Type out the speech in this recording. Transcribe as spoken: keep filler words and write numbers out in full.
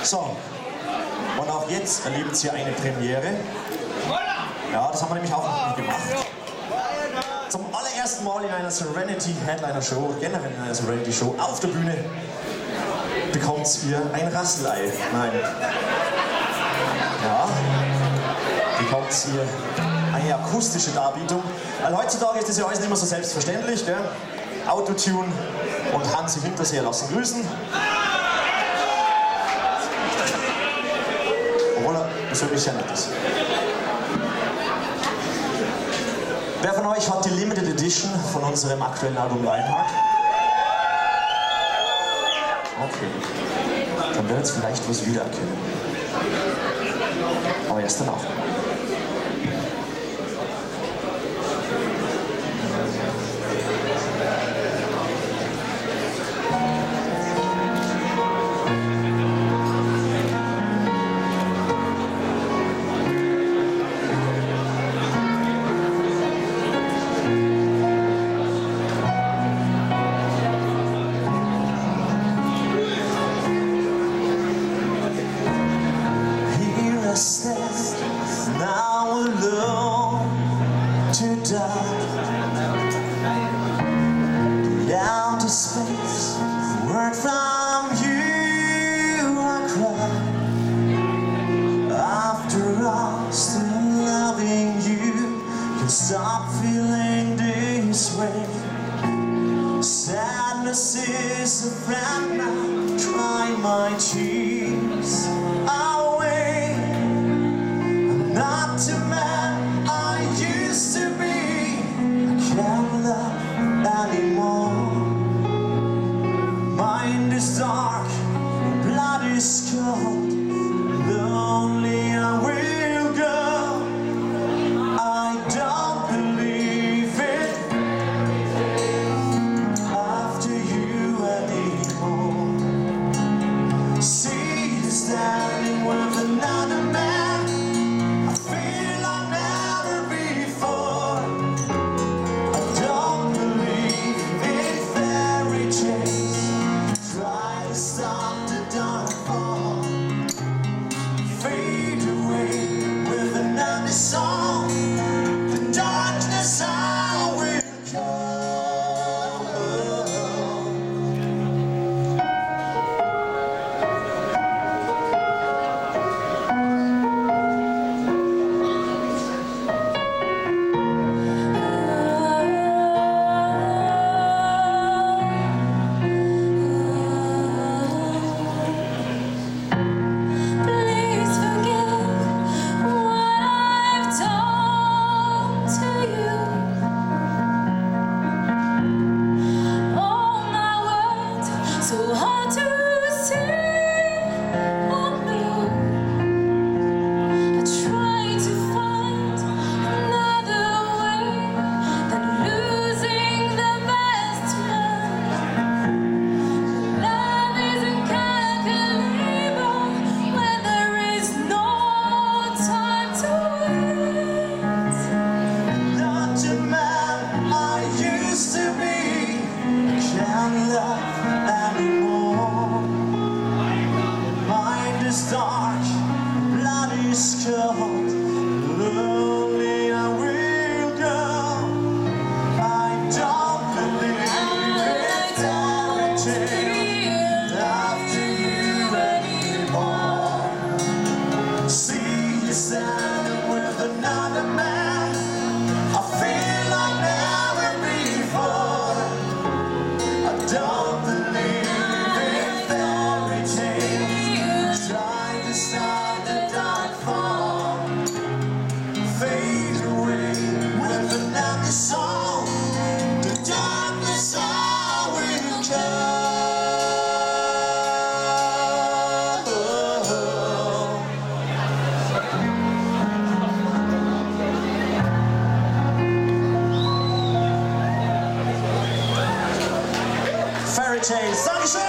So, und auch jetzt erleben Sie eine Premiere. Ja, das haben wir nämlich auch noch nie gemacht. Zum allerersten Mal in einer Serenity Headliner Show, generell in einer Serenity Show, auf der Bühne bekommt ihr ein Rasselei. Nein. Ja, bekommt ihr eine akustische Darbietung. Weil heutzutage ist das ja alles nicht mehr so selbstverständlich. Gell? Autotune und Hansi Hinterseher lassen grüßen. Obwohl er persönlich sehr nett ist. Wer von euch hat die Limited Edition von unserem aktuellen Album Lionheart? Okay. Dann werdet ihr vielleicht was wiedererkennen. Aber erst danach. Now alone to die, down to space, word from you I cry. After all, still loving you, can stop feeling this way. Sadness is a friend now, dry my tears away. Not the man I used to be. I can't love anymore. Mind is dark, blood is cold. Lonely I will go. I don't believe it after you anymore. See you standing with another man. Song, the darkness I will go. Dark, blood is cold, lonely I will go. I don't believe it's everything after you anymore. See you standing with another man. I feel like never before. I don't believe start the dark fall, fade away with another song. The darkness I will go. Fairy Tales, Dankeschön!